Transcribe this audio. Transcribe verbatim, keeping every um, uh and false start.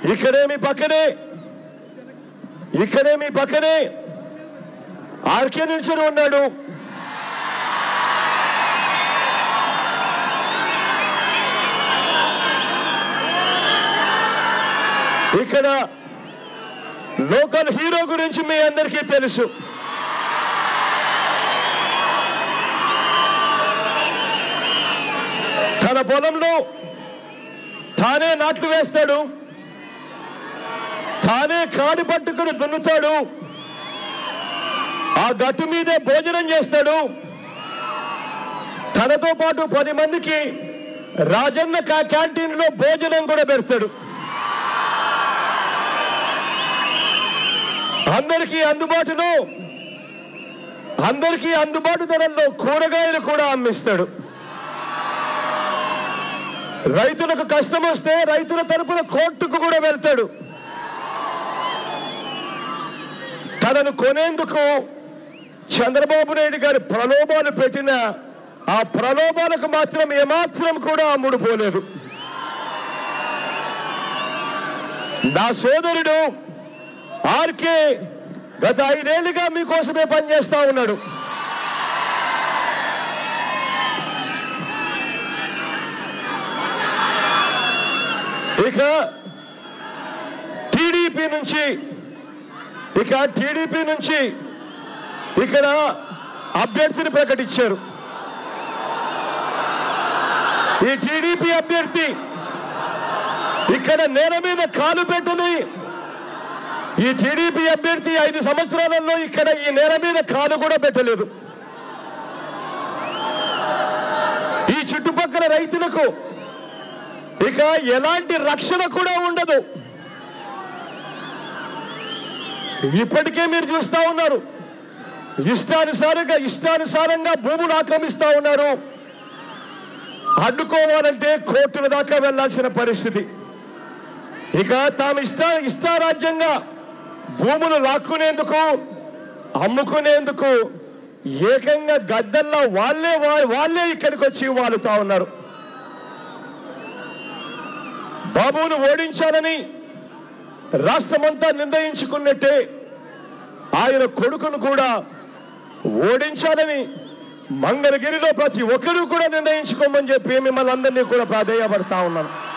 ఇక్కడే మీ పక్కనే ఇక్కడే మీ పక్కనే ఆర్కే నిల్చుని ఉన్నాడు. ఇక్కడ లోకల్ హీరో గురించి మీ అందరికీ తెలుసు. తన పొలంలో తానే నాట్లు వేస్తాడు, తానే కాడి పట్టుకుని దున్నుతాడు, ఆ గట్టు మీదే భోజనం చేస్తాడు. తనతో పాటు పది మందికి రాజన్న క్యాంటీన్ లో భోజనం కూడా పెడతాడు. అందరికీ అందుబాటులో అందరికీ అందుబాటు ధరల్లో కూరగాయలు కూడా అమ్మిస్తాడు. రైతులకు కష్టం వస్తే రైతుల తరపున కోర్టుకు కూడా వెళ్తాడు. తనను కొనేందుకు చంద్రబాబు నాయుడు గారి ప్రలోభాలు పెట్టిన ఆ ప్రలోభాలకు మాత్రం ఏమాత్రం కూడా అమ్ముడుపోలేదు. నా సోదరుడు ఆర్కే గత ఐదేళ్లుగా మీకోసమే పనిచేస్తా ఉన్నాడు. ఇక టీడీపీ నుంచి ఇక టీడీపీ నుంచి ఇక్కడ అభ్యర్థిని ప్రకటించారు. ఈ టీడీపీ అభ్యర్థి ఇక్కడ నేల మీద కాలు పెట్టని ఈ టీడీపీ అభ్యర్థి ఐదు సంవత్సరాలలో ఇక్కడ ఈ నేల మీద కాలు కూడా పెట్టలేదు. ఈ చుట్టుపక్కల రైతులకు ఇక ఎలాంటి రక్షణ కూడా ఉండదు. ఇప్పటికే మీరు చూస్తా ఉన్నారు, ఇష్టానుసారంగా ఇష్టానుసారంగా భూములు ఆక్రమిస్తా ఉన్నారు. అడ్డుకోవాలంటే కోర్టుల దాకా వెళ్లాల్సిన పరిస్థితి. ఇక తాము ఇష్ట ఇష్టారాజ్యంగా భూములు లాక్కునేందుకు అమ్ముకునేందుకు ఏకంగా గద్దల్లా వాళ్ళే వాళ్ళే ఇక్కడికి వచ్చి వాలుతా ఉన్నారు. బాబును ఓడించాలని రాష్ట్రమంతా నిర్ణయించుకున్నట్టే ఆయన కొడుకును కూడా ఓడించాలని మంగళగిరిలో ప్రతి ఒక్కరూ కూడా నిర్ణయించుకోమని చెప్పి మిమ్మల్ని అందరినీ కూడా ప్రాధేయపడతా ఉన్నాను.